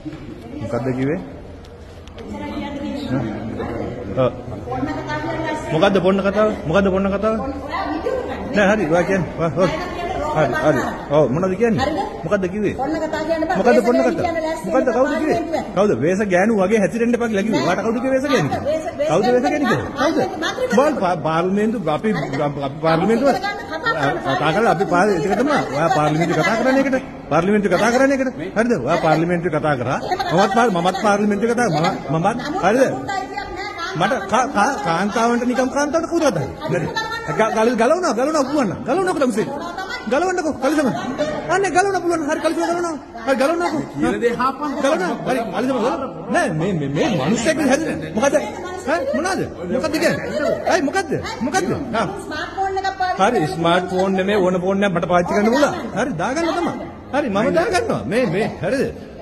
මොකද්ද කිව්වේ? මොකද්ද පොන්න කතාව? මොකද්ද පොන්න කතාව? නෑ හරි ඔයා කියන්නේ. හරි. ඔව් මොනවද කියන්නේ? මොකද්ද කිව්වේ? පොන්න කතාව කියන්න බෑ. මොකද්ද පොන්න කතාව? මොකද්ද කවුද කිව්වේ? කවුද? වේස ගෑනු වගේ හැතිරෙන්න එපා කියලා කිව්වේ. ඔයාට කවුද කිව්වේ වේස ගෑනු කියලා? කවුද වේස ගෑනු කියලා? කවුද? බෝල් පාර්ලිමේන්තු අපි පාර්ලිමේන්තුව කතා කරලා අපි ඒක තමයි. ඔයා පාර්ලිමේන්තුවේ කතා කරන්නේ ඒකට. පාර්ලිමේන්තුවේ කතා කරන්නේ ඒකට. හරිද? ඔයා පාර්ලිමේන්තුවේ කතා කරා. මමත් පාර්ලිමේන්තුවේ කතා මමත් හරිද? මට කාන්තාවන්ට නිකම් කාන්තාවට කවුරුද හරි? ගලවනවා පුළුවන් තමයි. ගලවන්නකෝ කලිසම. අනේ ගලවන්න පුළුවන්. හරි කලිසම ගලවනවා. හරි ගලවන්නකෝ. කියලා දෙ හාපන්. ගලවනවා. හරි කලිසම ගලවනවා. නෑ මේ මිනිස්සෙක් හැදෙන්නේ. මොකද? මොනවාද? මොකද්ද කියන්නේ? අය මොකද්ද? හා. ස්මාර්ට්ෆෝන් එකක් පාවිච්චි. හරි ස්මාර්ට්ෆෝන් නෙමෙයි ඕන ෆෝන් එකක් මට පාවිච්චි කරන්න පුළුවන්. හරි දාගන්න තමයි. හරි මම දාගන්නවා. මේ හරිද?